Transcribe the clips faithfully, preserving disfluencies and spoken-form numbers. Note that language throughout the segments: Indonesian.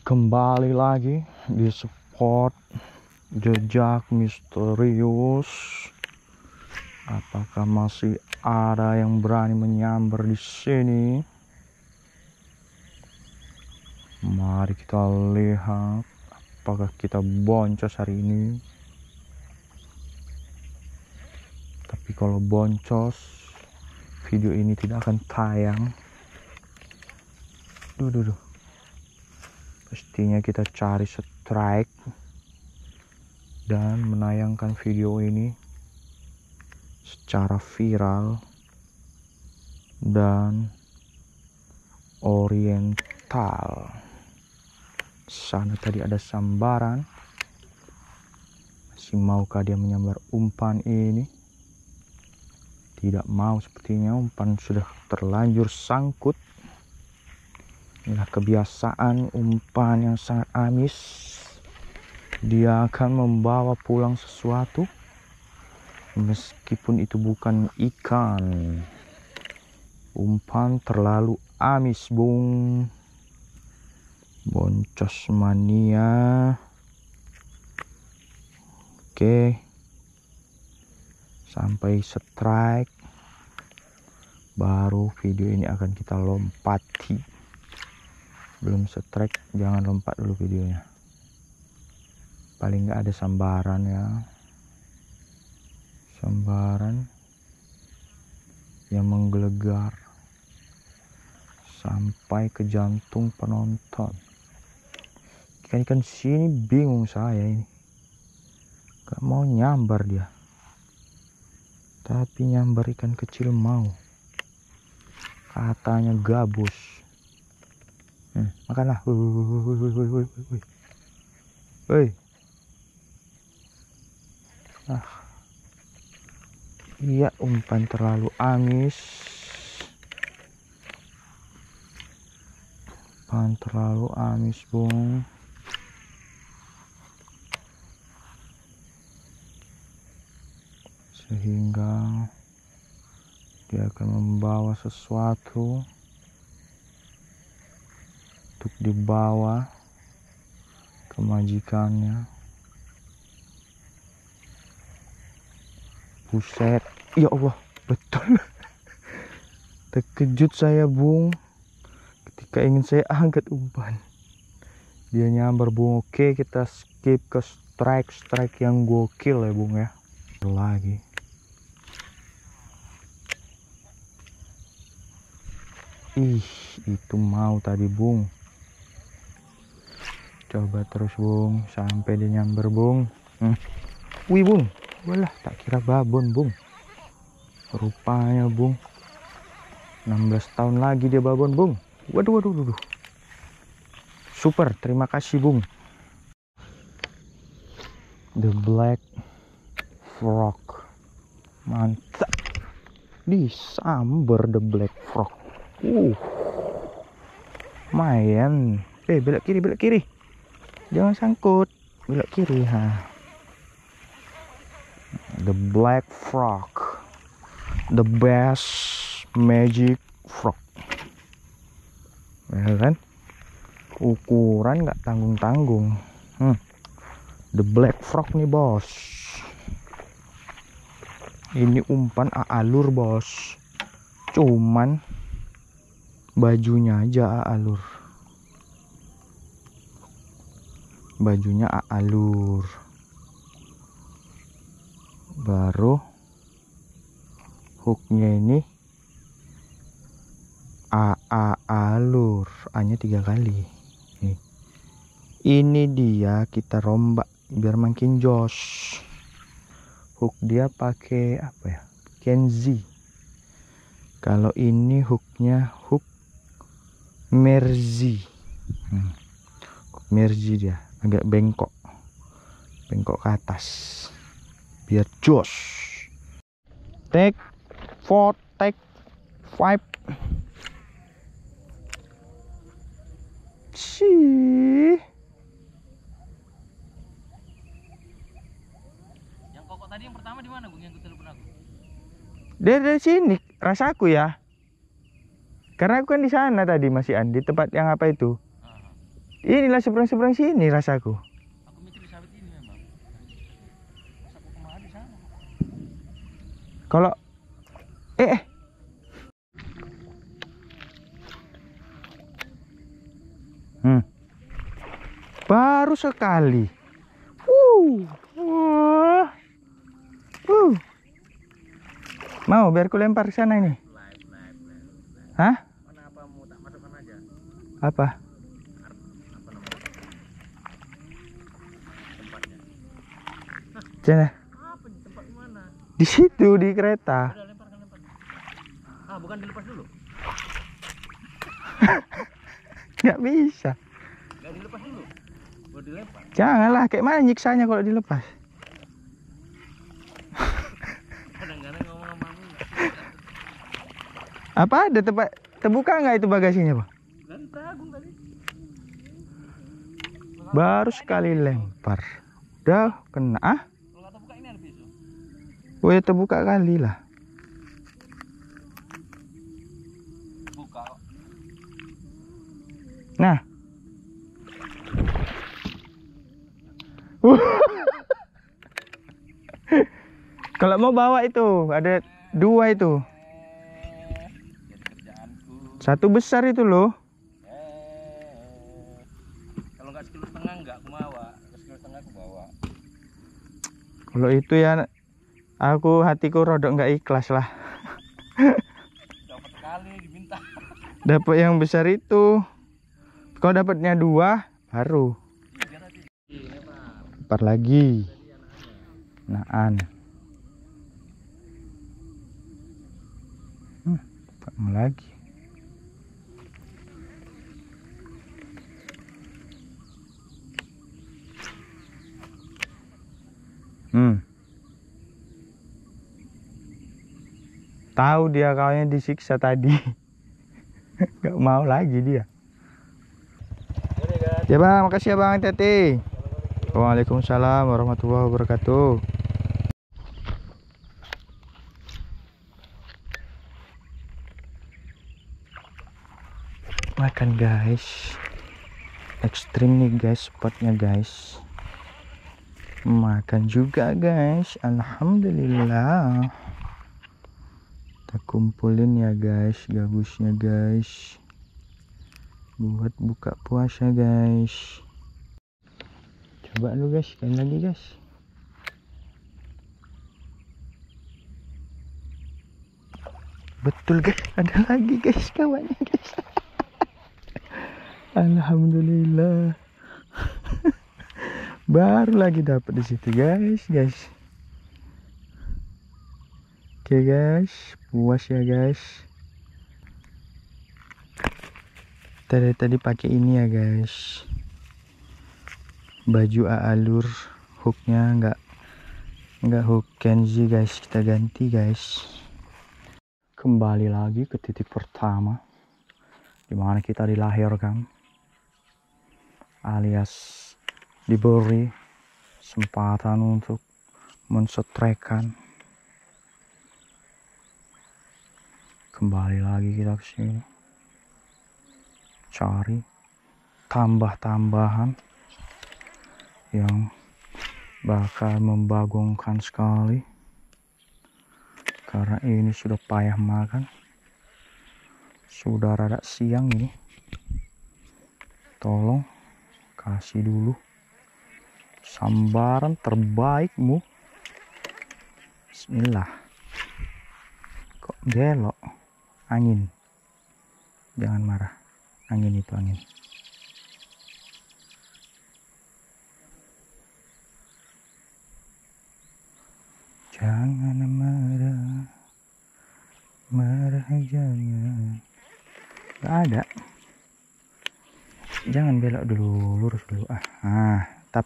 Kembali lagi di spot jejak misterius. Apakah masih ada yang berani menyambar di sini? Mari kita lihat apakah kita boncos hari ini. Tapi kalau boncos, video ini tidak akan tayang. Duh, duh, duh. Pastinya kita cari strike dan menayangkan video ini secara viral dan oriental. Sana tadi ada sambaran. Masih maukah dia menyambar umpan ini? Tidak mau sepertinya, umpan sudah terlanjur sangkut. Inilah kebiasaan umpan yang sangat amis. Dia akan membawa pulang sesuatu meskipun itu bukan ikan. Umpan terlalu amis, bung. Boncos mania. Oke, sampai strike baru video ini akan kita lompati. Belum strike jangan lompat dulu videonya, paling nggak ada sambaran ya, sambaran yang menggelegar sampai ke jantung penonton. Ikan-ikan sini bingung saya ini, gak mau nyambar dia, tapi nyambar ikan kecil mau, katanya gabus. Hmm, makanlah. Woi. Ah. Iya, umpan terlalu amis. Umpan terlalu amis, bung. Sehingga dia akan membawa sesuatu untuk dibawa ke majikannya. Buset, ya Allah, betul. Terkejut saya, bung, ketika ingin saya angkat umpan dia nyambar, bung. Oke, kita skip ke strike strike yang gokil ya, bung ya. Lagi ih, itu mau tadi, bung. Coba terus, bung, sampai dia nyamber, bung. Hmm. Wih, bung, walah, tak kira babon, bung. Rupanya, bung, enam belas tahun lagi dia babon, bung. Waduh, waduh, waduh. Super, terima kasih, bung. The Black Frog. Mantap. Disamber the Black Frog. Uh. Mayan. Eh, belok kiri, belok kiri. Jangan sangkut. Belok kiri, ha. The Black Frog, the best magic frog. Ya kan? Ukuran nggak tanggung-tanggung. Hmm. The Black Frog nih, bos. Ini umpan alur, bos. Cuman bajunya aja alur. Bajunya alur. Baru hooknya ini a a alur, A-nya tiga kali. Nih. Ini dia kita rombak biar makin jos. Hook dia pakai apa ya? Kenzi. Kalau ini hooknya hook Merzi. Hmm. Hook Merzi dia agak bengkok, bengkok ke atas. Biar jos. Take four, take five. Sih. Yang kokok tadi yang pertama di mana, bung? Yang telepon aku. Dari, dari sini rasaku ya. Karena aku kan di sana tadi, Mas Ian, di tempat yang apa itu? Inilah seberang-seberang sini rasaku. Aku mikir di sawit ini memang. Pas aku kemari sana. Kalau eh, eh. Hmm. Baru sekali. Wuh. Wah. Wuh. Mau biar ku lempar ke sana ini. Live, live, live, live. Hah? Mana apa mau tak masukkan aja? Apa? Apa namanya? Tempatnya. Sana. Apa nih tempat di mana? Di situ di kereta. Udah lemparkan lempar. Ah, bukan dilepas dulu. Nggak bisa. Nggak dilepas dulu. Baru dilempar. Janganlah, kayak mana nyiksanya kalau dilepas? Kadang-kadang ngomong sama aku. Apa ada tempat terbuka nggak itu bagasinya, Pak? Dari Pragung tadi. Baru sekali lempar. Udah kena. Ah? Kalau nggak terbuka ini ada pisau. Oh ya terbuka kali lah. Buka kok. Nah. Kalau mau bawa itu ada dua itu. Jadi kerjaanku. Satu besar itu loh. Eh, kalau nggak sekilo setengah nggak aku bawa. Kalau sekilo setengah aku bawa. Kalau itu ya aku hatiku rodok nggak ikhlas lah. Dapat sekali diminta. Dapat yang besar itu. Kalau dapatnya dua baru. Tiga tadi. Lempar. Lempar lagi. Tadi anaknya. Naan. Hmm, mau lagi. Hmm. Tahu dia kawanya disiksa tadi. Gak mau lagi dia. Ya bang, makasih ya bang, hati-hati. Waalaikumsalam warahmatullahi wabarakatuh. Makan guys. Ekstrim nih guys spotnya guys. Makan juga guys. Alhamdulillah. Kita kumpulin ya guys gabusnya guys. Buat buka puasa guys. Coba lu guys, sekali lagi guys. Betul guys, ada lagi guys kawannya guys. Alhamdulillah. Baru lagi dapat di situ guys, guys. Oke guys, puas ya guys. Tadi tadi pakai ini ya guys. Baju alur hooknya nggak nggak hook Kenzi guys, kita ganti guys. Kembali lagi ke titik pertama dimana kita dilahirkan, alias diberi kesempatan untuk mensetrekan. Kembali lagi kita ke sini cari tambah-tambahan yang bakal membagongkan sekali, karena ini sudah payah makan, sudah rada siang ini. Tolong kasih dulu sambaran terbaikmu. Bismillah. Kok belok angin? Jangan marah, angin itu angin. Jangan marah, marah jangan. Gak ada. Jangan belok dulu, lurus dulu. Ah, ah, tap.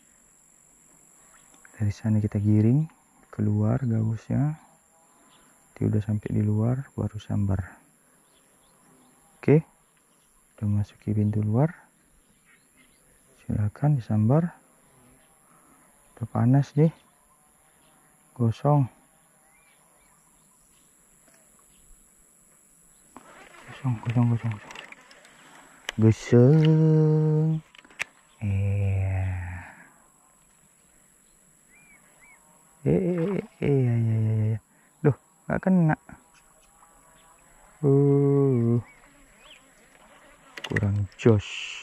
Dari sana kita giring keluar gabusnya. Dia udah sampai di luar, baru sambar. Oke, udah masuki pintu luar. Silakan disambar. Udah panas deh. Gosong. Gosong, gosong, gosong, gosong. Geseng. Iya. Eh, iya, iya, iya, iya. Duh, nggak kena. Uh, kurang jos.